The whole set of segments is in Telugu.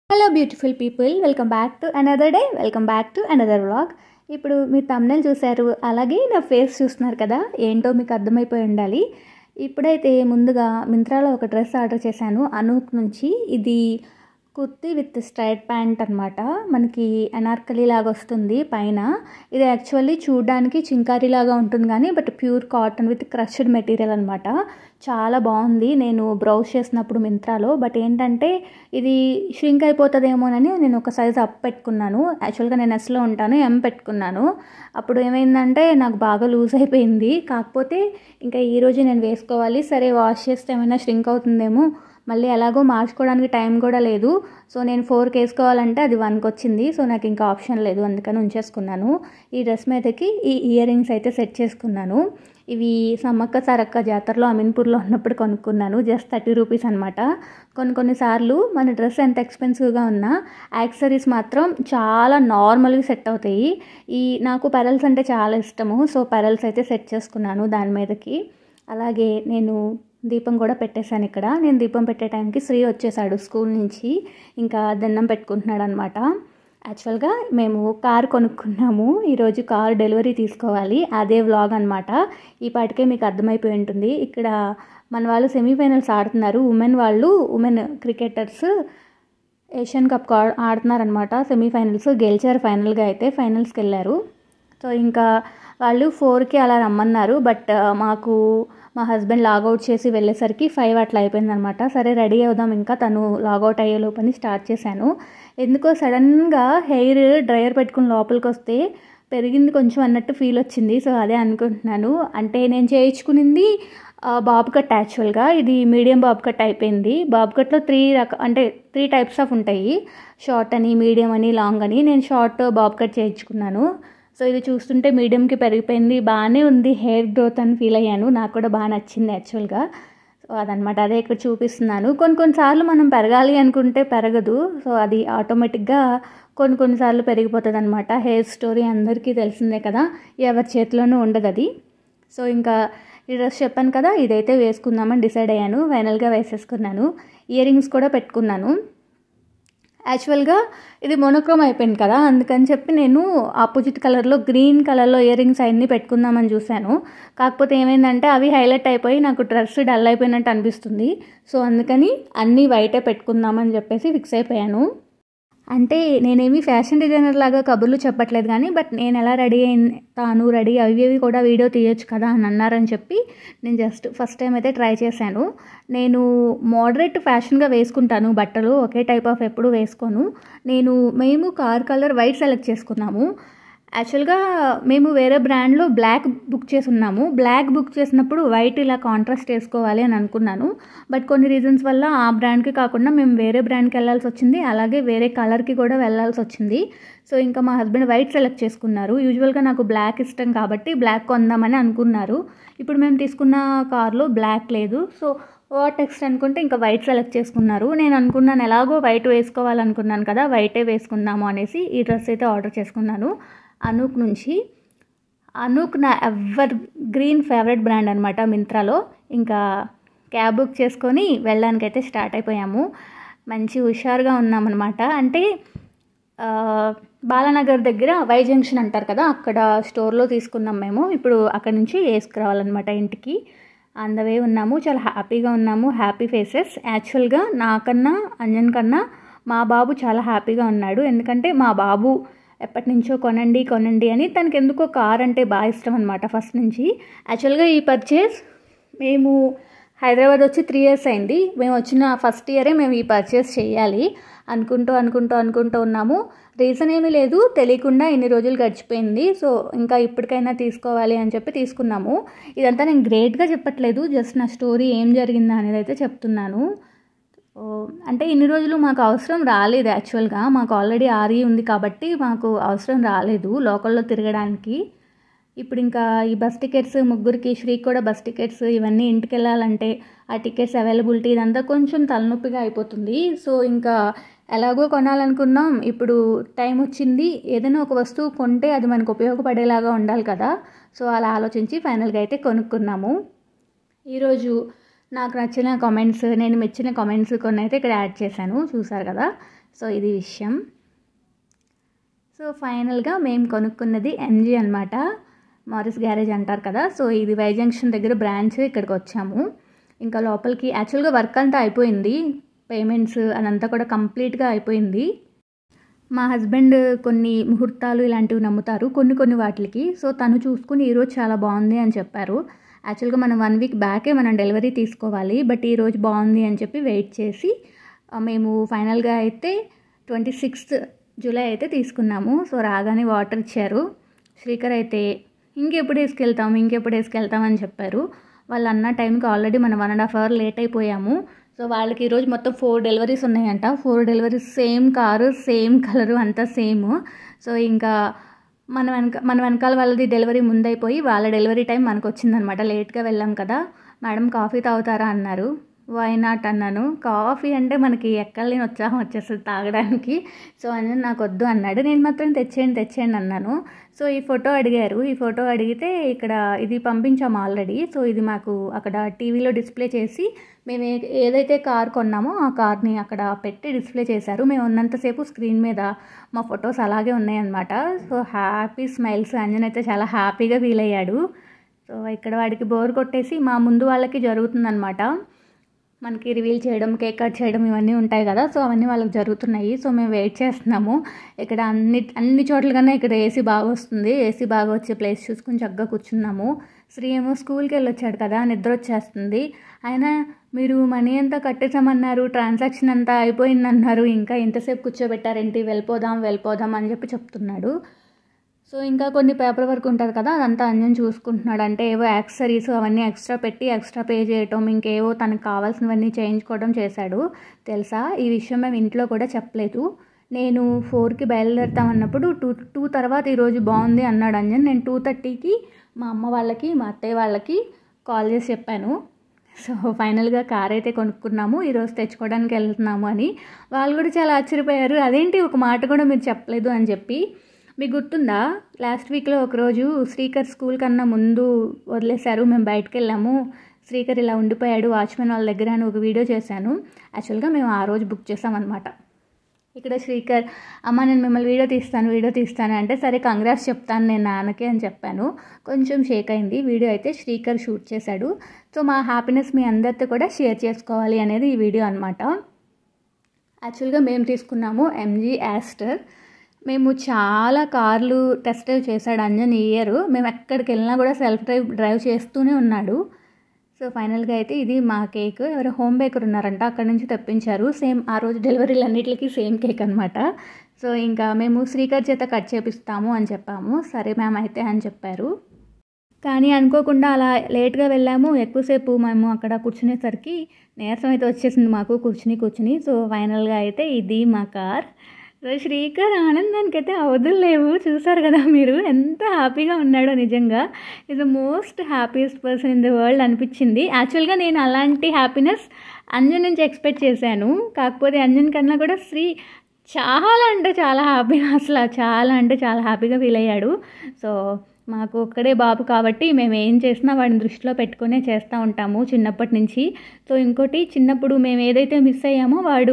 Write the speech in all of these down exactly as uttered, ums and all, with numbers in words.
Hello beautiful people, welcome back to another day, welcome back to another vlog. ఇప్పుడు మీరు థంబ్నెయిల్ చూశారు, అలాగే నా ఫేస్ చూస్తున్నారు కదా, ఏంటో మీకు అర్థమైపోయి ఉండాలి. ఇప్పుడైతే ముందుగా మింత్రాలో ఒక డ్రెస్ ఆర్డర్ చేశాను అనూక్ నుంచి. ఇది కుర్తీ విత్ స్ట్రైట్ ప్యాంట్ అనమాట. మనకి అనార్కలి లాగా వస్తుంది పైన. ఇది యాక్చువల్లీ చూడడానికి చింకారీ లాగా ఉంటుంది కానీ but pure cotton with crushed material అనమాట. చాలా బాగుంది. నేను బ్రౌజ్ చేసినప్పుడు మింత్రాలో, బట్ ఏంటంటే ఇది ష్రింక్ అయిపోతుందేమోనని నేను ఒక సైజ్ అప్ పెట్టుకున్నాను. యాక్చువల్గా నేను ఎస్లో ఉంటాను, ఎం పెట్టుకున్నాను. అప్పుడు ఏమైందంటే నాకు బాగా లూజ్ అయిపోయింది. కాకపోతే ఇంకా ఈరోజు నేను వేసుకోవాలి, సరే వాష్ చేస్తే ఏమైనా ష్రింక్ అవుతుందేమో, మళ్ళీ ఎలాగో మార్చుకోవడానికి టైం కూడా లేదు. సో నేను ఫోర్కి వేసుకోవాలంటే అది వన్కి వచ్చింది. సో నాకు ఇంకా ఆప్షన్ లేదు, అందుకని ఉంచేసుకున్నాను. ఈ డ్రెస్ మీదకి ఈ ఇయర్ రింగ్స్ అయితే సెట్ చేసుకున్నాను. ఇవి సమ్మక్క సారక్క జాతరలో అమీన్పూర్లో ఉన్నప్పుడు కొనుక్కున్నాను. జస్ట్ థర్టీ రూపీస్ అనమాట. కొన్ని కొన్నిసార్లు మన డ్రెస్ ఎంత ఎక్స్పెన్సివ్గా ఉన్నా యాక్సెసరీస్ మాత్రం చాలా నార్మల్గా సెట్ అవుతాయి. ఈ నాకు పెరల్స్ అంటే చాలా ఇష్టము. సో పెరల్స్ అయితే సెట్ చేసుకున్నాను దాని మీదకి. అలాగే నేను దీపం కూడా పెట్టేశాను ఇక్కడ. నేను దీపం పెట్టే టైంకి శ్రీ వచ్చేసాడు స్కూల్ నుంచి, ఇంకా దండం పెట్టుకుంటున్నాడు అనమాట. యాక్చువల్గా మేము కార్ కొనుక్కున్నాము. ఈరోజు కార్ డెలివరీ తీసుకోవాలి, అదే వ్లాగ్ అనమాట. ఈ పాటికే మీకు అర్థమైపోయి ఉంటుంది. ఇక్కడ మన వాళ్ళు సెమీఫైనల్స్ ఆడుతున్నారు. ఉమెన్ వాళ్ళు, ఉమెన్ క్రికెటర్స్ ఏషియన్ కప్ ఆడుతున్నారనమాట. సెమీఫైనల్స్ గెలిచారు ఫైనల్గా, అయితే ఫైనల్స్కి వెళ్ళారు. సో ఇంకా వాళ్ళు ఫోర్కి అలా రమ్మన్నారు, బట్ మాకు మా హస్బెండ్ లాగౌట్ చేసి వెళ్ళేసరికి ఫైవ్ అట్లా అయిపోయింది అనమాట. సరే రెడీ అవుదాం, ఇంకా తను లాగౌట్ అయ్యే లోపని స్టార్ట్ చేశాను. ఎందుకో సడన్గా హెయిర్ డ్రైయర్ పెట్టుకుని లోపలికి వస్తే పెరిగింది కొంచెం అన్నట్టు ఫీల్ వచ్చింది. సో అదే అనుకుంటున్నాను. అంటే నేను చేయించుకునింది బాబు కట్. యాక్చువల్గా ఇది మీడియం బాబు కట్ అయిపోయింది. బాబు కట్లో త్రీ రక అంటే త్రీ టైప్స్ ఆఫ్ ఉంటాయి, షార్ట్ అని, మీడియం అని, లాంగ్ అని. నేను షార్ట్ బాబు కట్ చేయించుకున్నాను. సో ఇది చూస్తుంటే మీడియంకి పెరిగిపోయింది, బాగానే ఉంది హెయిర్ గ్రోత్ అని ఫీల్ అయ్యాను. నాకు కూడా బాగా నచ్చింది యాక్చువల్గా. సో అదనమాట, అదే ఇక్కడ చూపిస్తున్నాను. కొన్ని కొన్నిసార్లు మనం పెరగాలి అనుకుంటే పెరగదు. సో అది ఆటోమేటిక్గా కొన్ని కొన్నిసార్లు పెరిగిపోతుంది అనమాట. హెయిర్ స్టోరీ అందరికీ తెలిసిందే కదా, ఎవరి చేతిలోనూ ఉండదు అది. సో ఇంకా ఈ డ్రెస్ చెప్పాను కదా, ఇదైతే వేసుకుందామని డిసైడ్ అయ్యాను. ఫైనల్గా వేసేసుకున్నాను. ఇయర్ రింగ్స్ కూడా పెట్టుకున్నాను. యాక్చువల్గా ఇది మోనోక్రోమ్ అయిపోయింది కదా, అందుకని చెప్పి నేను ఆపోజిట్ కలర్లో గ్రీన్ కలర్లో ఇయర్ రింగ్స్ అన్నీ పెట్టుకుందామని చూశాను. కాకపోతే ఏమైందంటే అవి హైలైట్ అయిపోయి నాకు డ్రెస్ డల్ అయిపోయినట్టు అనిపిస్తుంది. సో అందుకని అన్నీ వైటే పెట్టుకుందామని చెప్పేసి ఫిక్స్ అయిపోయాను. అంటే నేనేమి ఫ్యాషన్ డిజైనర్ లాగా కబుర్లు చెప్పట్లేదు కానీ, బట్ నేను ఎలా రెడీ అయితాను, రెడీ అవి అవి కూడా వీడియో తీయొచ్చు కదా అని అన్నారని చెప్పి నేను జస్ట్ ఫస్ట్ టైం అయితే ట్రై చేశాను. నేను మోడరేట్ ఫ్యాషన్గా వేసుకుంటాను బట్టలు, ఒకే టైప్ ఆఫ్ ఎప్పుడు వేసుకోను. నేను మేము కార్ కలర్ వైట్ సెలెక్ట్ చేసుకున్నాము. యాక్చువల్గా మేము వేరే బ్రాండ్లో బ్లాక్ బుక్ చేసి ఉన్నాము. బ్లాక్ బుక్ చేసినప్పుడు వైట్ ఇలా కాంట్రాస్ట్ వేసుకోవాలి అని అనుకున్నాను. బట్ కొన్ని రీజన్స్ వల్ల ఆ బ్రాండ్కి కాకుండా మేము వేరే బ్రాండ్కి వెళ్ళాల్సి వచ్చింది, అలాగే వేరే కలర్కి కూడా వెళ్ళాల్సి వచ్చింది. సో ఇంకా మా హస్బెండ్ వైట్ సెలెక్ట్ చేసుకున్నారు. యూజువల్గా నాకు బ్లాక్ ఇష్టం కాబట్టి బ్లాక్ కొందామని అనుకున్నారు. ఇప్పుడు మేము తీసుకున్న కార్లో బ్లాక్ లేదు. సో వాట్ నెక్స్ట్ అనుకుంటే ఇంకా వైట్ సెలెక్ట్ చేసుకున్నారు. నేను అనుకున్నాను ఎలాగో వైట్ వేసుకోవాలనుకున్నాను కదా, వైటే వేసుకుందాము అనేసి ఈ డ్రెస్ అయితే ఆర్డర్ చేసుకున్నాను అనూక్ నుంచి. అనూక్ నా ఎవర్ గ్రీన్ ఫేవరెట్ బ్రాండ్ అనమాట మింత్రాలో. ఇంకా క్యాబ్ బుక్ చేసుకొని వెళ్ళడానికైతే స్టార్ట్ అయిపోయాము. మంచి హుషారుగా ఉన్నామన్నమాట. అంటే బాలానగర్ దగ్గర వై జంక్షన్ అంటారు కదా, అక్కడ స్టోర్లో తీసుకున్నాం మేము. ఇప్పుడు అక్కడ నుంచి వేసుకురావాలన్నమాట ఇంటికి. ఆన్ ద వే ఉన్నాము. చాలా హ్యాపీగా ఉన్నాము, హ్యాపీ ఫేసెస్. యాక్చువల్గా నాకన్నా అంజన్ కన్నా మా బాబు చాలా హ్యాపీగా ఉన్నాడు. ఎందుకంటే మా బాబు ఎప్పటి నుంచో కొనండి కొనండి అని, తనకి ఎందుకో కార్ అంటే బాగా ఇష్టం అనమాట ఫస్ట్ నుంచి. యాక్చువల్గా ఈ పర్చేస్ మేము హైదరాబాద్ వచ్చి త్రీ ఇయర్స్ అయింది. మేము వచ్చిన ఫస్ట్ ఇయరే మేము ఈ పర్చేస్ చేయాలి అనుకుంటూ అనుకుంటూ అనుకుంటూ ఉన్నాము. రీజన్ ఏమీ లేదు, తెలియకుండా ఇన్ని రోజులు గడిచిపోయింది. సో ఇంకా ఇప్పటికైనా తీసుకోవాలి అని చెప్పి తీసుకున్నాము. ఇదంతా నేను గ్రేట్గా చెప్పట్లేదు, జస్ట్ నా స్టోరీ ఏం జరిగిందా అనేది అయితే చెప్తున్నాను. అంటే ఇన్ని రోజులు మాకు అవసరం రాలేదు. యాక్చువల్గా మాకు ఆల్రెడీ ఆర్ఈ ఉంది కాబట్టి మాకు అవసరం రాలేదు లోకల్లో తిరగడానికి. ఇప్పుడు ఇంకా ఈ బస్ టికెట్స్ ముగ్గురికి, శ్రీకి కూడా బస్ టికెట్స్, ఇవన్నీ ఇంటికి వెళ్ళాలంటే ఆ టికెట్స్ అవైలబిలిటీ ఇదంతా కొంచెం తలనొప్పిగా అయిపోతుంది. సో ఇంకా ఎలాగో కొనాలనుకున్నాం, ఇప్పుడు టైం వచ్చింది. ఏదైనా ఒక వస్తువు కొంటే అది మనకు ఉపయోగపడేలాగా ఉండాలి కదా. సో అలా ఆలోచించి ఫైనల్గా అయితే కొనుక్కున్నాము. ఈరోజు నాకు నచ్చిన కామెంట్స్, నేను మెచ్చిన కామెంట్స్ కొన్ని అయితే ఇక్కడ యాడ్ చేశాను, చూసారు కదా. సో ఇది విషయం. సో ఫైనల్గా మేము కొనుక్కున్నది ఎంజీ అనమాట, మారిస్ గ్యారేజ్ అంటారు కదా. సో ఇది వై జంక్షన్ దగ్గర బ్రాంచ్, ఇక్కడికి వచ్చాము. ఇంకా లోపలికి యాక్చువల్గా వర్క్ అంతా అయిపోయింది, పేమెంట్స్ అదంతా కూడా కంప్లీట్గా అయిపోయింది. మా హస్బెండ్ కొన్ని ముహూర్తాలు ఇలాంటివి నమ్ముతారు కొన్ని కొన్ని వాటికి. సో తను చూసుకుని ఈరోజు చాలా బాగుంది అని చెప్పారు. యాక్చువల్గా మనం వన్ వీక్ బ్యాకే మనం డెలివరీ తీసుకోవాలి, బట్ ఈరోజు బాగుంది అని చెప్పి వెయిట్ చేసి మేము ఫైనల్గా అయితే ట్వంటీ సిక్స్త్ జూలై అయితే తీసుకున్నాము. సో రాగానే వాటర్ ఇచ్చారు. శ్రీకర్ అయితే ఇంకెప్పుడు వేసుకెళ్తాము ఇంకెప్పుడు వేసుకెళ్తాం అని చెప్పారు. వాళ్ళు అన్న టైంకి ఆల్రెడీ మనం one and half hour late అయిపోయాము. సో వాళ్ళకి ఈరోజు మొత్తం ఫోర్ డెలివరీస్ ఉన్నాయంట. Four deliveries same car, same colour, అంతా సేమ్. సో ఇంకా మన వెనక మన వెనకాల వాళ్ళది డెలివరీ ముందైపోయి వాళ్ళ డెలివరీ టైం మనకు వచ్చిందనమాట. లేట్గా వెళ్ళాం కదా. మేడం కాఫీ తాగుతారా అన్నారు. వై నాట్ అన్నాను. కాఫీ అంటే మనకి ఎక్కలేని ఉత్సాహం వచ్చేస్తుంది తాగడానికి. సో అని నాకు వద్దు అన్నాడు. నేను మాత్రం తెచ్చేయండి తెచ్చేయండి అన్నాను. సో ఈ ఫోటో అడిగారు. ఈ ఫోటో అడిగితే ఇక్కడ ఇది పంపించాము ఆల్రెడీ. సో ఇది మాకు అక్కడ టీవీలో డిస్ప్లే చేసి మేము ఏదైతే కార్ కొన్నామో ఆ కార్ని అక్కడ పెట్టి డిస్ప్లే చేశారు. మేము ఉన్నంతసేపు స్క్రీన్ మీద మా ఫొటోస్ అలాగే ఉన్నాయన్నమాట. So happy smiles. అంజన్ అయితే చాలా హ్యాపీగా ఫీల్ అయ్యాడు. సో ఇక్కడ వాడికి బోర్ కొట్టేసి మా ముందు వాళ్ళకి జరుగుతుందన్నమాట. మనకి రివీల్ చేయడం, కేక్ కట్ చేయడం ఇవన్నీ ఉంటాయి కదా. సో అవన్నీ వాళ్ళకి జరుగుతున్నాయి. సో మేము వెయిట్ చేస్తున్నాము. ఇక్కడ అన్ని అన్ని చోట్ల కన్నా ఇక్కడ ఏసీ బాగా వస్తుంది. ఏసీ బాగా వచ్చే ప్లేస్ చూసుకుని చక్కగా కూర్చున్నాము. శ్రీ ఏమో స్కూల్కి వెళ్ళి వచ్చాడు కదా, నిద్ర వచ్చేస్తుంది. ఆయన మీరు మనీ అంతా కట్టేసామన్నారు, ట్రాన్సాక్షన్ అంతా అయిపోయిందన్నారు, ఇంకా ఎంతసేపు కూర్చోబెట్టారేంటి, వెళ్ళిపోదాం వెళ్ళిపోదాం అని చెప్పి చెప్తున్నాడు. సో ఇంకా కొన్ని పేపర్ వర్క్ ఉంటుంది కదా, అదంతా అంజన్ చూసుకుంటున్నాడు. అంటే ఏవో యాక్సెసరీస్ అవన్నీ ఎక్స్ట్రా పెట్టి ఎక్స్ట్రా పే చేయటం, ఇంకేవో తనకు కావాల్సినవన్నీ చేయించుకోవడం చేశాడు. తెలుసా ఈ విషయం మేము ఇంట్లో కూడా చెప్పలేదు. నేను ఫోర్కి బయలుదేరుతామన్నప్పుడు టూ టూ తర్వాత ఈరోజు బాగుంది అన్నాడు అంజన్. నేను టూ థర్టీకి మా అమ్మ వాళ్ళకి మా అత్తయ్య వాళ్ళకి కాల్ చేసి చెప్పాను. సో ఫైనల్గా కార్ అయితే కొనుక్కున్నాము, ఈరోజు తెచ్చుకోవడానికి వెళ్తున్నాము అని. వాళ్ళు కూడా చాలా ఆశ్చర్యపోయారు. అదేంటి ఒక మాట కూడా మీరు చెప్పలేదు అని చెప్పి. మీకు గుర్తుందా, లాస్ట్ వీక్లో ఒకరోజు శ్రీకర్ స్కూల్ కన్నా ముందు వదిలేశారు, మేము బయటకు వెళ్ళాము, శ్రీకర్ ఇలా ఉండిపోయాడు వాచ్మెన్ వాళ్ళ దగ్గర అని ఒక వీడియో చేశాను. యాక్చువల్గా మేము ఆ రోజు బుక్ చేసామన్నమాట. ఇక్కడ శ్రీకర్ అమ్మ నేను మిమ్మల్ని వీడియో తీస్తాను వీడియో తీస్తాను అంటే సరే కంగ్రాట్స్ చెప్తాను నేను నాన్నకి అని చెప్పాను. కొంచెం షేక్ అయింది. వీడియో అయితే శ్రీకర్ షూట్ చేశాడు. సో మా హ్యాపీనెస్ మీ అందరితో కూడా షేర్ చేసుకోవాలి అనేది ఈ వీడియో అనమాట. యాక్చువల్గా మేము తీసుకున్నాము ఎంజీ యాస్టర్. మేము చాలా కార్లు టెస్ట్ డ్రైవ్ చేశాడు అంజన్ ఈ ఇయర్. మేము ఎక్కడికి వెళ్ళినా కూడా సెల్ఫ్ డ్రైవ్ డ్రైవ్ చేస్తూనే ఉన్నాడు. సో ఫైనల్గా అయితే ఇది మా కేక్. ఎవరో హోమ్ బేకర్ ఉన్నారంట, అక్కడి నుంచి తెప్పించారు. సేమ్ ఆ రోజు డెలివరీలు అన్నిటికీ సేమ్ కేక్ అనమాట. సో ఇంకా మేము శ్రీకర్ చేత కట్ చేపిస్తాము అని చెప్పాము. సరే మ్యామ్ అయితే అని చెప్పారు. కానీ అనుకోకుండా అలా లేట్గా వెళ్ళాము. ఎక్కువసేపు మేము అక్కడ కూర్చునేసరికి నీరసం అయితే వచ్చేసింది మాకు కూర్చుని కూర్చుని. సో ఫైనల్గా అయితే ఇది మా కార్. సో శ్రీకర్ ఆనందానికి అయితే అవధులు లేవు. చూసారు కదా మీరు ఎంత హ్యాపీగా ఉన్నాడో. నిజంగా is the most happiest person in the world అనిపించింది. యాక్చువల్గా నేను అలాంటి హ్యాపీనెస్ అంజన్ నుంచి ఎక్స్పెక్ట్ చేశాను. కాకపోతే అంజన్ కన్నా కూడా శ్రీ చాలా అంటే చాలా హ్యాపీగా, అసలు చాలా అంటే చాలా హ్యాపీగా ఫీల్ అయ్యాడు. సో మాకు ఒక్కడే బాబు కాబట్టి మేము ఏం చేసినా వాడిని దృష్టిలో పెట్టుకునే చేస్తూ ఉంటాము చిన్నప్పటి నుంచి. సో ఇంకోటి, చిన్నప్పుడు మేము ఏదైతే మిస్ అయ్యామో వాడు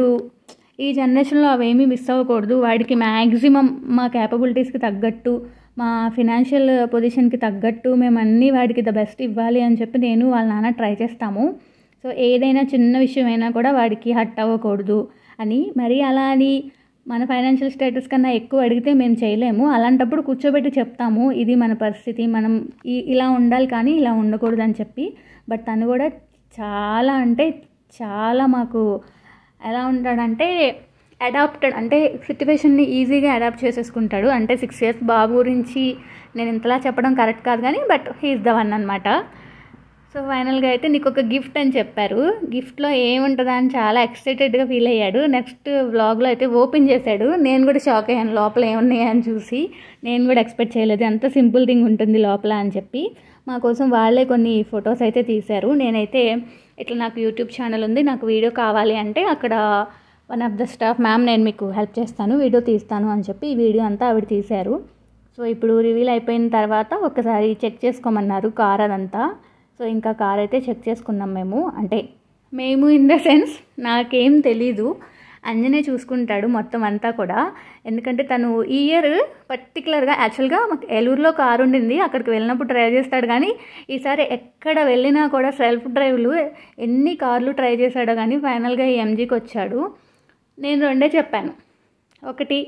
ఈ జనరేషన్లో అవేమీ మిస్ అవ్వకూడదు. వాడికి మ్యాక్సిమం మా క్యాపబిలిటీస్కి తగ్గట్టు, మా ఫినాన్షియల్ పొజిషన్కి తగ్గట్టు మేము అన్నీ వాడికి ద బెస్ట్ ఇవ్వాలి అని చెప్పి నేను వాళ్ళ నాన్న ట్రై చేస్తాము. సో ఏదైనా చిన్న విషయమైనా కూడా వాడికి హర్ట్ అవ్వకూడదు అని. మరి అలా అని మన ఫైనాన్షియల్ స్టేటస్ కన్నా ఎక్కువ అడిగితే మేము చేయలేము. అలాంటప్పుడు కూర్చోబెట్టి చెప్తాము ఇది మన పరిస్థితి, మనం ఇలా ఉండాలి కానీ ఇలా ఉండకూడదు అని చెప్పి. బట్ తను కూడా చాలా అంటే చాలా మాకు ఎలా ఉంటాడంటే అడాప్టెడ్, అంటే సిట్యువేషన్ని ఈజీగా అడాప్ట్ చేసేసుకుంటాడు. అంటే సిక్స్ ఇయర్స్ బాబు గురించి నేను ఇంతలా చెప్పడం కరెక్ట్ కాదు కానీ బట్ హీఈస్ ద వన్ అనమాట. సో ఫైనల్గా అయితే నీకు ఒక గిఫ్ట్ అని చెప్పారు. గిఫ్ట్లో ఏముంటుందా అని చాలా ఎక్సైటెడ్గా ఫీల్ అయ్యాడు. నెక్స్ట్ వ్లాగ్లో అయితే ఓపెన్ చేశాడు. నేను కూడా షాక్ అయ్యాను లోపల ఏమున్నాయని చూసి. నేను కూడా ఎక్స్పెక్ట్ చేయలేదు అంత సింపుల్ థింగ్ ఉంటుంది లోపల అని చెప్పి. మా కోసం వాళ్ళే కొన్ని ఫొటోస్ అయితే తీశారు. నేనైతే ఇట్లా నాకు యూట్యూబ్ ఛానల్ ఉంది, నాకు వీడియో కావాలి అంటే అక్కడ one of the staff ma'am నేను మీకు హెల్ప్ చేస్తాను, వీడియో తీస్తాను అని చెప్పి ఈ వీడియో అంతా ఆవిడ తీశారు. సో ఇప్పుడు రివీల్ అయిపోయిన తర్వాత ఒకసారి చెక్ చేసుకోమన్నారు కార్ అదంతా. సో ఇంకా కార్ అయితే చెక్ చేసుకున్నాం మేము. అంటే మేము ఇన్ ద సెన్స్ నాకేం తెలీదు. అంజనే చూసుకుంటాడు మొత్తం అంతా కూడా. ఎందుకంటే తను ఈ ఇయర్ పర్టికులర్గా యాక్చువల్గా మాకు ఏలూరులో కారు ఉండింది, అక్కడికి వెళ్ళినప్పుడు డ్రైవ్ చేస్తాడు. కానీ ఈసారి ఎక్కడ వెళ్ళినా కూడా సెల్ఫ్ డ్రైవ్లు ఎన్ని కార్లు ట్రై చేశాడో కానీ ఫైనల్గా ఈ ఎంజీకి వచ్చాడు. నేను రెండే చెప్పాను. ఒకటి,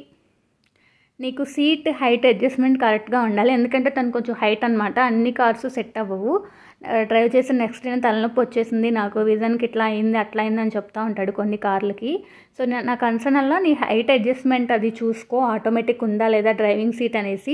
నీకు సీట్ హైట్ అడ్జస్ట్మెంట్ కరెక్ట్గా ఉండాలి. ఎందుకంటే తను కొంచెం హైట్ అనమాట, అన్ని కార్స్ సెట్ అవ్వవు. డ్రైవ్ చేసిన నెక్స్ట్ డే తలనొప్పి వచ్చేసింది నాకు, విజన్కి ఇట్లా అయింది అట్లా అయింది అని చెప్తా ఉంటాడు కొన్ని కార్లకి. సో నా కన్సర్న్ అలా నీ హైట్ అడ్జస్ట్మెంట్ అది చూసుకో, ఆటోమేటిక్ ఉందా లేదా డ్రైవింగ్ సీట్ అనేసి.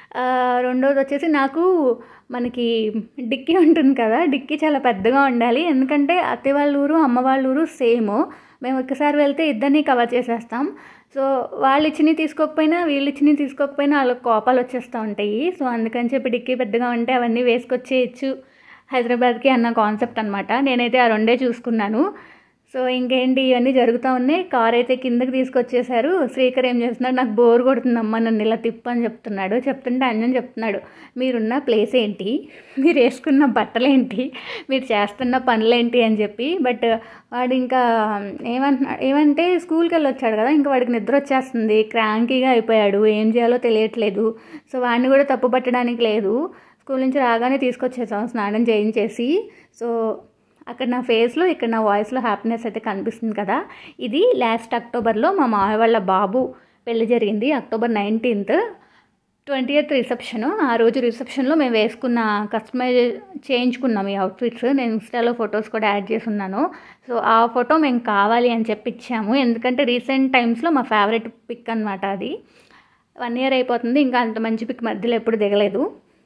రెండోది వచ్చేసి నాకు మనకి డిక్కీ ఉంటుంది కదా, డిక్కీ చాలా పెద్దగా ఉండాలి. ఎందుకంటే అత్తే వాళ్ళ ఊరు అమ్మ వాళ్ళ ఊరు సేమ్, మేము ఒక్కసారి వెళ్తే ఇద్దరిని కవర్ చేసేస్తాం. సో వాళ్ళు ఇచ్చినవి తీసుకోకపోయినా వీళ్ళు ఇచ్చినవి తీసుకోకపోయినా వాళ్ళకి కోపాలు వచ్చేస్తూ ఉంటాయి. సో అందుకని చెప్పి డిక్కీ పెద్దగా ఉంటే అవన్నీ వేసుకొచ్చేయచ్చు హైదరాబాద్కి అన్న కాన్సెప్ట్ అనమాట. నేనైతే ఆ రెండే చూసుకున్నాను. సో ఇంకేంటి ఇవన్నీ జరుగుతూ ఉన్నాయి. కార్ అయితే కిందకి తీసుకొచ్చేసారు. శ్రీకర్ ఏం చేస్తున్నాడు, నాకు బోర్ కొడుతుందమ్మా నన్ను ఇలా తిప్పని చెప్తున్నాడు. చెప్తుంటే అంజన్ చెప్తున్నాడు, మీరున్న ప్లేస్ ఏంటి, మీరు వేసుకున్న బట్టలేంటి, మీరు చేస్తున్న పనులేంటి అని చెప్పి. బట్ వాడు ఇంకా ఏమంటున్నాడు ఏమంటే స్కూల్కి వెళ్ళి వచ్చాడు కదా, ఇంకా వాడికి నిద్ర వచ్చేస్తుంది, క్రాంకీగా అయిపోయాడు, ఏం చేయాలో తెలియట్లేదు. సో వాడిని కూడా తప్పు పట్టడానికి లేదు. స్కూల్ నుంచి రాగానే తీసుకొచ్చేసాం స్నానం చేయించేసి. సో అక్కడ నా ఫేస్లో ఇక్కడ నా వాయిస్లో హ్యాపీనెస్ అయితే కనిపిస్తుంది కదా. ఇది లాస్ట్ అక్టోబర్లో మా మామయ్య వాళ్ళ బాబు పెళ్లి జరిగింది, October nineteenth twenty eight reception. ఆ రోజు రిసెప్షన్లో మేము వేసుకున్న కస్టమైజ్ చేయించుకున్నాం ఈ అవుట్ఫిట్స్. నేను ఇన్స్టాలో ఫొటోస్ కూడా యాడ్ చేసి ఉన్నాను. సో ఆ ఫోటో మేము కావాలి అని చెప్పి ఇచ్చాము. ఎందుకంటే రీసెంట్ టైమ్స్లో మా ఫేవరెట్ పిక్ అనమాట అది. వన్ ఇయర్ అయిపోతుంది, ఇంకా అంత మంచి పిక్ మధ్యలో ఎప్పుడు దిగలేదు.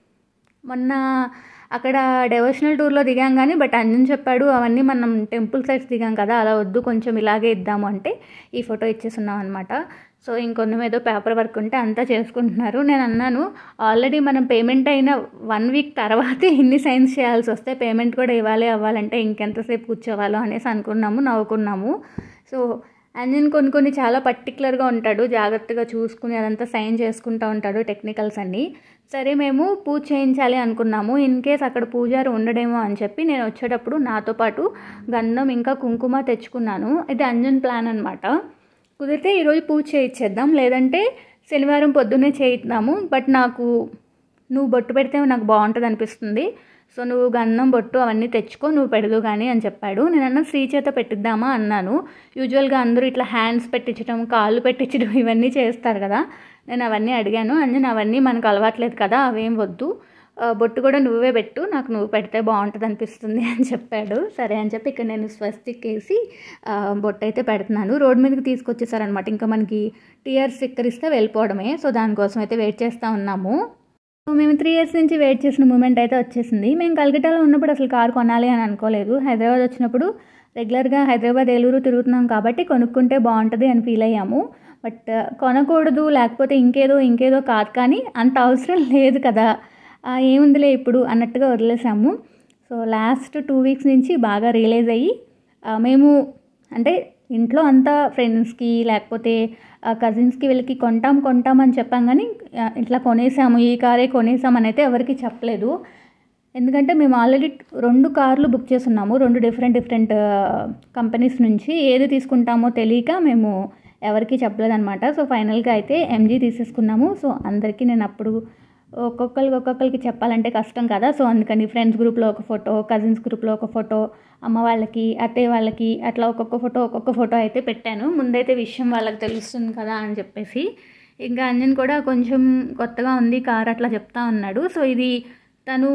మొన్న అక్కడ డెవోషనల్ టూర్లో దిగాం కానీ బట్ అంజన్ చెప్పాడు అవన్నీ మనం టెంపుల్ సైడ్స్ దిగాం కదా, అలా వద్దు కొంచెం ఇలాగే ఇద్దాము అంటే ఈ ఫోటో ఇచ్చేస్తున్నాం అనమాట. సో ఇంకొంచెం ఏదో పేపర్ వర్క్ ఉంటే అంతా చేసుకుంటున్నారు. నేను అన్నాను ఆల్రెడీ మనం పేమెంట్ అయిన వన్ వీక్ తర్వాతే ఇన్ని సైన్స్ చేయాల్సి వస్తే పేమెంట్ కూడా ఇవ్వాలి అవ్వాలంటే ఇంకెంతసేపు కూర్చోవాలో అనేసి అనుకున్నాము, నవ్వుకున్నాము. సో అంజన్ కొన్ని కొన్ని చాలా పర్టికులర్గా ఉంటాడు, జాగ్రత్తగా చూసుకుని అదంతా సైన్ చేసుకుంటూ ఉంటాడు టెక్నికల్స్ అన్నీ. సరే మేము పూజ చేయించాలి అనుకున్నాము, ఇన్ కేస్ అక్కడ పూజారి ఉండడేమో అని చెప్పి నేను వచ్చేటప్పుడు నాతో పాటు గంధం ఇంకా కుంకుమ తెచ్చుకున్నాను. ఇది అంజన్ ప్లాన్ అనమాట. కుదిరితే ఈరోజు పూజ చేయించేద్దాం, లేదంటే శనివారం పొద్దున్నే చేయిద్దాము. బట్ నాకు నువ్వు బొట్టు పెడితే నాకు బాగుంటుంది అనిపిస్తుంది, సో నువ్వు గంధం బొట్టు అవన్నీ తెచ్చుకో, నువ్వు పెడదు కానీ అని చెప్పాడు. నేను అన్న శ్రీ చేత పెట్టిద్దామా అన్నాను. యూజువల్గా అందరూ ఇట్లా హ్యాండ్స్ పెట్టించడం కాళ్ళు పెట్టించడం ఇవన్నీ చేస్తారు కదా, నేను అవన్నీ అడిగాను. అంజన్ అవన్నీ మనకు అలవాట్లేదు కదా, అవేం వద్దు, బొట్టు కూడా నువ్వే పెట్టు, నాకు నువ్వు పెడితే బాగుంటుంది అనిపిస్తుంది అని చెప్పాడు. సరే అని చెప్పి ఇక్కడ నేను స్వస్తిక్ వేసి బొట్టు అయితే పెడుతున్నాను. రోడ్ మీదకి తీసుకొచ్చేసారనమాట, ఇంకా మనకి టీఆర్ స్టిక్కర్ ఇస్తే వెళ్ళిపోవడమే. సో దానికోసం అయితే వెయిట్ చేస్తూ ఉన్నాము. మేము త్రీ ఇయర్స్ నుంచి వెయిట్ చేసిన మూమెంట్ అయితే వచ్చేసింది. మేము కలకట్టాలో ఉన్నప్పుడు అసలు కారు కొనాలి అని అనుకోలేదు. హైదరాబాద్ వచ్చినప్పుడు రెగ్యులర్గా హైదరాబాద్ ఏలూరు తిరుగుతున్నాం కాబట్టి కొనుక్కుంటే బాగుంటుంది అని ఫీల్ అయ్యాము. బట్ కొనకూడదు లేకపోతే ఇంకేదో ఇంకేదో కాదు, కానీ అంత అవసరం లేదు కదా, ఏముందిలే ఇప్పుడు అన్నట్టుగా వదిలేసాము. సో లాస్ట్ టూ వీక్స్ నుంచి బాగా రియలైజ్ అయ్యి మేము అంటే ఇంట్లో అంతా ఫ్రెండ్స్కి లేకపోతే కజిన్స్కి వీళ్ళకి కొంటాం కొంటాం అని చెప్పాం, కానీ ఇట్లా కొనేసాము ఈ కారే కొనేసామని అయితే ఎవరికి చెప్పలేదు. ఎందుకంటే మేము ఆల్రెడీ రెండు కార్లు బుక్ చేసున్నాము, రెండు డిఫరెంట్ డిఫరెంట్ కంపెనీస్ నుంచి. ఏది తీసుకుంటామో తెలియక మేము ఎవరికి చెప్పలేదన్నమాట. సో ఫైనల్గా అయితే ఎంజీ తీసేసుకున్నాము. సో అందరికీ నేను అప్పుడు ఒక్కొక్కరికి ఒక్కొక్కరికి చెప్పాలంటే కష్టం కదా, సో అందుకని ఫ్రెండ్స్ గ్రూప్లో ఒక ఫోటో, కజిన్స్ గ్రూప్లో ఒక ఫోటో, అమ్మ వాళ్ళకి అత్తయ్య వాళ్ళకి అట్లా ఒక్కొక్క ఫోటో ఒక్కొక్క ఫోటో అయితే పెట్టాను. ముందైతే విషయం వాళ్ళకి తెలుస్తుంది కదా అని చెప్పేసి. ఇంకా అంజన్ కూడా కొంచెం కొత్తగా ఉంది కార్ అట్లా చెప్తా ఉన్నాడు. సో ఇది తను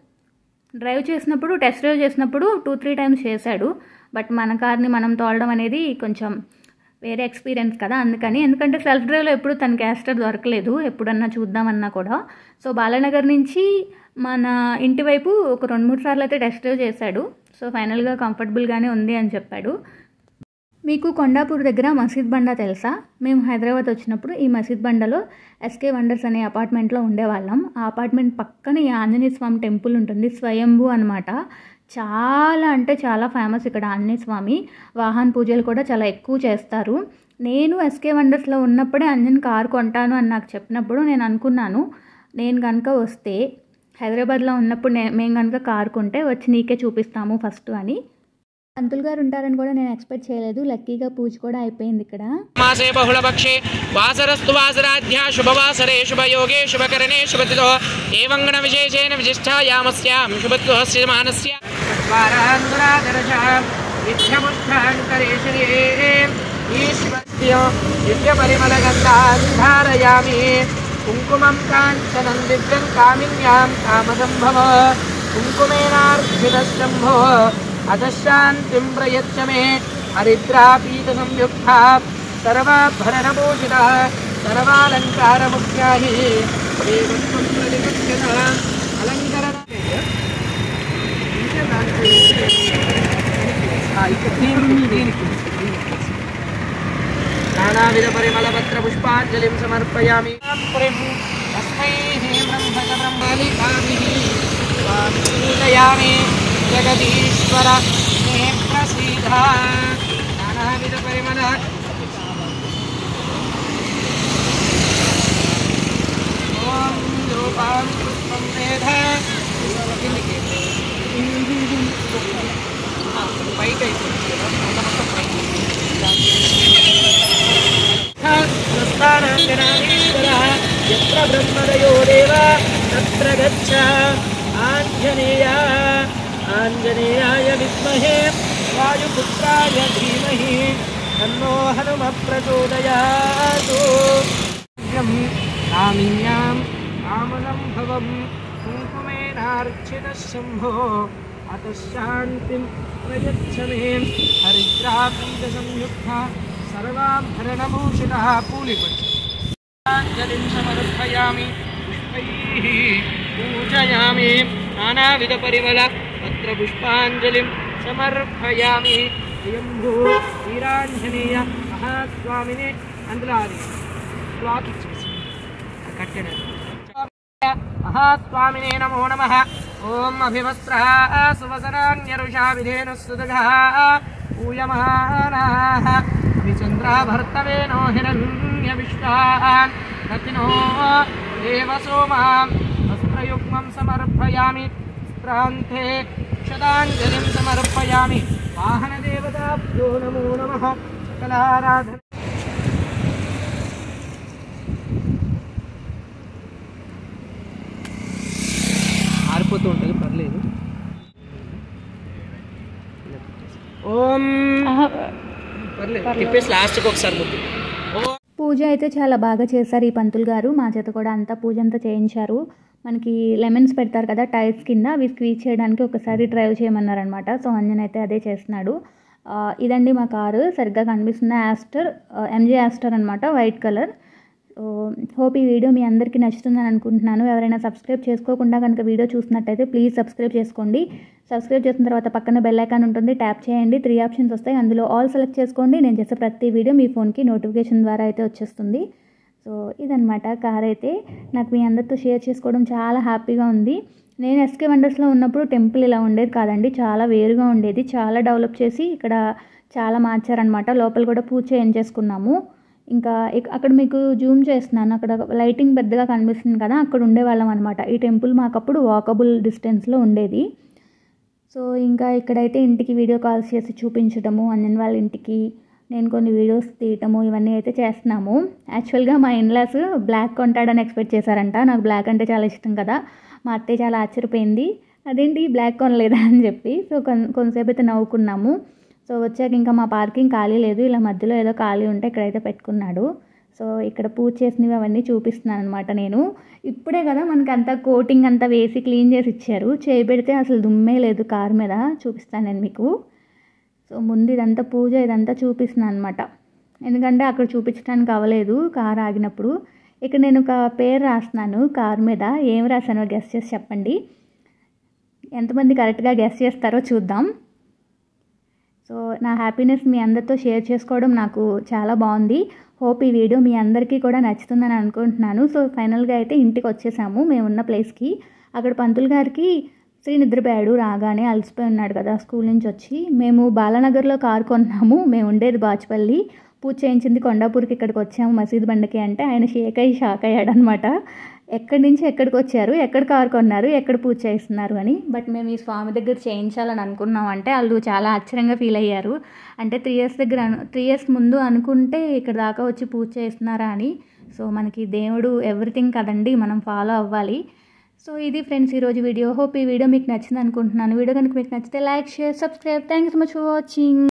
డ్రైవ్ చేసినప్పుడు టెస్ట్ డ్రైవ్ చేసినప్పుడు టూ త్రీ టైమ్స్ చేశాడు. బట్ మన కార్ని మనం తోలడం అనేది కొంచెం వేరే ఎక్స్పీరియన్స్ కదా, అందుకని. ఎందుకంటే సెల్ఫ్ డ్రైవ్లో ఎప్పుడు తన క్యాస్టర్ దొరకలేదు, ఎప్పుడన్నా చూద్దామన్నా కూడా. సో బాలానగర్ నుంచి మన ఇంటి వైపు ఒక రెండు మూడు సార్లు అయితే టెస్ట్ డ్రైవ్ చేశాడు. సో ఫైనల్గా కంఫర్టబుల్గానే ఉంది అని చెప్పాడు. మీకు కొండాపూర్ దగ్గర మసీద్ బండా తెలుసా? మేము హైదరాబాద్ వచ్చినప్పుడు ఈ మసీద్ బండలో ఎస్కే వండర్స్ అనే అపార్ట్మెంట్లో ఉండేవాళ్ళం. ఆ అపార్ట్మెంట్ పక్కన ఈ ఆంజనేయ స్వామి టెంపుల్ ఉంటుంది, స్వయంభూ అనమాట. చాలా అంటే చాలా ఫేమస్ ఇక్కడ ఆంజనేయ స్వామి. వాహన పూజలు కూడా చాలా ఎక్కువ చేస్తారు. నేను ఎస్కే వండర్స్లో ఉన్నప్పుడే అంజన్ కారు కొంటాను అని నాకు చెప్పినప్పుడు నేను అనుకున్నాను, నేను కనుక వస్తే హైదరాబాద్లో ఉన్నప్పుడు నే మేము కనుక కారు కొంటే వచ్చి నీకే చూపిస్తాము ఫస్ట్ అని. పంతులు గారు ఉంటారని కూడా నేను ఎక్స్పెక్ట్ చేయలేదు. లక్కీగా పూజ కూడా అయిపోయింది ఇక్కడ. మాసే బహుళపక్షే వాసరస్తు వాసరాధ్య శుభవాసరే శుభయోగే శుభకరణే శుభతితో ఏవంగణ విశేషేణ విశిష్టాయామస్యాం శుభత్వస్య మానస్య ద్వారాంతరాదర్శః ఇత్యముష్ఠాంతరేశరే ఈశ్వస్య దివ్యపరిమళగంధాన్ ధారయామి కుంకుమం కాంచనం దివ్యం కామిన్యాం కామసంభవ కుంకుమేనార్చితశంభో అధశాంతిం ప్రయచ్చ మే హరిద్రాపీత సంయుక్తా సర్వాభరణభూషితః సర్వాలంకారముఖ్యాహి శ్రీవత్సం ప్రతిపక్షత అలంకరణ నానావిధ పరిమళపత్ర పుష్పాంజలిం సమర్పయామి. తస్మై బ్రహ్మచ బ్రహ్మలికామిః పూజయామి జగదీశ్వర మే ప్రసీద. నానావిధ పరిమళ ఓం రూపాం పుష్పం వేద పైకి అయిపోతుంది ఎత్ర బ్రహ్మదయోరేవ తత్ర గచ్చ ఆంజనేయ ఆంజనేయాయ విద్మహే వాయుపుత్రాయ ధీమహి తన్నో హనుమః ప్రచోదయాతు. కామిన్యాం కామసంభవం కుంకుమేనార్చితశంభో అతశాంతిం ప్రయచ్చ మే హరిద్రాపీత సంయుక్తా సర్వాభరణభూషితః. పూలిపంజలిం సమర్పయామి పుష్పైః పూజయామి నానావిధ పరిమళ పత్ర పుష్పాంజలిం సమర్పయామి. స్వయంభూ వీరాంజనేయ మహాస్వామిని అందులో అది క్లాత్ ఇచ్చేసి కట్టెన మహాస్వామినే నమో నమః. ఓం అభివస్త్రః సువసనాన్యరుషా విధేనుస్తుతః పూయమానాః విచంద్రాభర్తవేనో హిరణ్యవిష్టాన్ రతినో దేవ సోమాం వస్త్రయుగ్మం సమర్పయామి. ప్రాంతే క్షదాంజలిం సమర్పయామి. వాహనదేవతాభ్యో నమో నమః. సకలారాధన ఆరిపోతూ ఉంటుంది, పర్లేదు. ఓం పర్లేదు తిప్పేసి లాస్ట్కి ఒకసారి ముద్దు. పూజ అయితే చాలా బాగా చేశారు ఈ పంతులు గారు. మా చేత కూడా అంతా పూజ అంతా చేయించారు. మనకి లెమన్స్ పెడతారు కదా టైల్స్ కింద, అవి స్క్వీజ్ చేయడానికి ఒకసారి డ్రైవ్ చేయమన్నారనమాట. సో అంజన్ అయితే అదే చేస్తున్నాడు. ఇదండి మా కారు, సరిగ్గా కనిపిస్తుంది యాస్టర్, ఎంజే యాస్టర్ అనమాట, వైట్ కలర్. హోప్ ఈ వీడియో మీ అందరికీ నచ్చుతుందని అనుకుంటున్నాను. ఎవరైనా సబ్స్క్రైబ్ చేసుకోకుండా కనుక వీడియో చూసినట్టయితే ప్లీజ్ సబ్స్క్రైబ్ చేసుకోండి. సబ్స్క్రైబ్ చేసిన తర్వాత పక్కన బెల్ ఐకాన్ ఉంటుంది, ట్యాప్ చేయండి. త్రీ ఆప్షన్స్ వస్తాయి, అందులో ఆల్ సెలెక్ట్ చేసుకోండి. నేను చేసే ప్రతి వీడియో మీ ఫోన్కి నోటిఫికేషన్ ద్వారా అయితే వచ్చేస్తుంది. సో ఇదనమాట కార్ అయితే. నాకు మీ అందరితో షేర్ చేసుకోవడం చాలా హ్యాపీగా ఉంది. నేను ఎస్కే వండర్స్లో ఉన్నప్పుడు టెంపుల్ ఇలా ఉండేది కాదండి, చాలా వేరుగా ఉండేది. చాలా డెవలప్ చేసి ఇక్కడ చాలా మార్చారనమాట. లోపల కూడా పూజ చేయించేసుకున్నాము. ఇంకా అక్కడ మీకు జూమ్ చేస్తున్నాను, అక్కడ లైటింగ్ పెద్దగా కనిపిస్తుంది కదా, అక్కడ ఉండేవాళ్ళం అనమాట. ఈ టెంపుల్ మాకప్పుడు వాకబుల్ డిస్టెన్స్లో ఉండేది. సో ఇంకా ఇక్కడైతే ఇంటికి వీడియో కాల్స్ చేసి చూపించడము, అంజన్ వాళ్ళ ఇంటికి నేను కొన్ని వీడియోస్ తీయటము ఇవన్నీ అయితే చేస్తున్నాము. యాక్చువల్గా మా ఇన్లాస్ బ్లాక్ కొంటాడని ఎక్స్పెక్ట్ చేశారంట. నాకు బ్లాక్ అంటే చాలా ఇష్టం కదా. మా అత్తయ్య చాలా ఆశ్చర్యపోయింది, అదేంటి బ్లాక్ కొనలేదా అని చెప్పి. సో కొన్ కొంతసేపు అయితే నవ్వుకున్నాము. సో వచ్చాక ఇంకా మా పార్కింగ్ ఖాళీ లేదు, ఇలా మధ్యలో ఏదో ఖాళీ ఉంటే ఇక్కడైతే పెట్టుకున్నాడు. సో ఇక్కడ పూజ చేసినవి అవన్నీ చూపిస్తున్నాను అనమాట. నేను ఇప్పుడే కదా మనకి అంతా కోటింగ్ అంతా వేసి క్లీన్ చేసి ఇచ్చారు, చేయి పెడితే అసలు దుమ్మే లేదు కారు మీద. చూపిస్తాను నేను మీకు. సో ముందు ఇదంతా పూజ ఇదంతా చూపిస్తున్నాను అనమాట, ఎందుకంటే అక్కడ చూపించడానికి అవ్వలేదు కారు ఆగినప్పుడు. ఇక్కడ నేను ఒక పేరు రాస్తున్నాను కారు మీద. ఏం రాశానో గెస్ చేసి చెప్పండి. ఎంతమంది కరెక్ట్గా గెస్ చేస్తారో చూద్దాం. సో నా హ్యాపీనెస్ మీ అందరితో షేర్ చేసుకోవడం నాకు చాలా బాగుంది. హోప్ ఈ వీడియో మీ అందరికీ కూడా నచ్చుతుందని అనుకుంటున్నాను. సో ఫైనల్గా అయితే ఇంటికి వచ్చేసాము మేము ఉన్న ప్లేస్కి. అక్కడ పంతులు గారికి శ్రీ నిద్రపోయాడు, రాగానే అలసిపోయి ఉన్నాడు కదా స్కూల్ నుంచి వచ్చి. మేము బాలానగర్లో కారు కొన్నాము, మేము ఉండేది బాచుపల్లి. పూజ చేయించింది కొండాపూర్కి ఇక్కడికి వచ్చాము మసీద్ బండకి అంటే ఆయన షేక్ అయ్యి షాక్ అయ్యాడనమాట. ఎక్కడి నుంచి ఎక్కడికి వచ్చారు, ఎక్కడ కారు కొన్నారు, ఎక్కడ పూజ చేస్తున్నారు అని. బట్ మేము ఈ స్వామి దగ్గర చేయించాలని అనుకున్నామంటే వాళ్ళు చాలా ఆశ్చర్యంగా ఫీల్ అయ్యారు. అంటే త్రీ ఇయర్స్ దగ్గర త్రీ ఇయర్స్ ముందు అనుకుంటే ఇక్కడ దాకా వచ్చి పూజ చేస్తున్నారా అని. సో మనకి దేవుడు ఎవ్రీథింగ్ కదండి, మనం ఫాలో అవ్వాలి. సో ఇది ఫ్రెండ్స్ ఈరోజు వీడియో. హోప్ ఈ వీడియో మీకు నచ్చింది అనుకుంటున్నాను. వీడియో కనుక మీకు నచ్చితే like, share, subscribe. Thank you so much for watching.